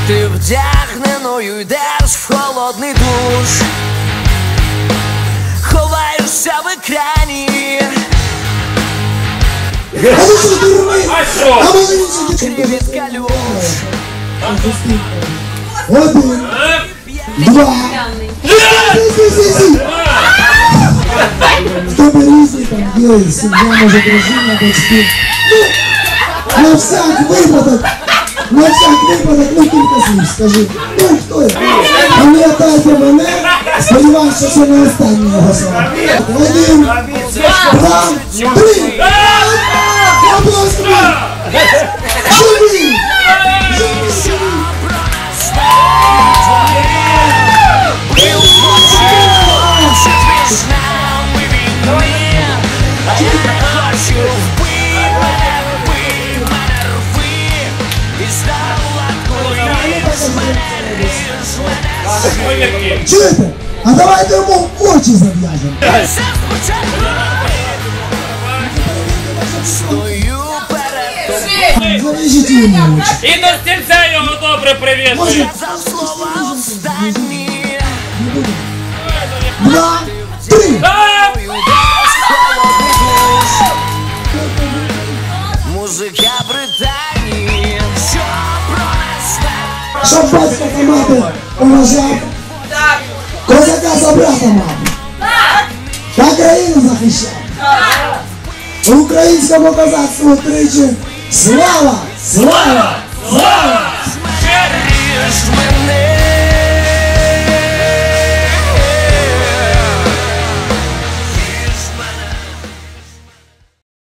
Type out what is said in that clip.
Ти вдягненою йдеш в холодний душ, ховаєшся в екрані. Від калюш. 1, 2. Хто би різні там є, сім'я, може, дружина, батьки. На всяк випадок, ну кілька слів, скажи. Ну, хто я? Пам'ятайте мене, сподіваюся, що це не останні його слова. 1, 2, 3. Аплодисменти! Живі! Чуєте? А давайте йому очі зав'яжемо. Зав'яжіть йому очі. І до стільця його добре прив'яжи. 2, 3. Музика Британії, що про нас так. Щоб батько та мати поважав, козака за брата мав, та країну захищав. Українському козацтву тричі слава, слава, слава! Ріж мене.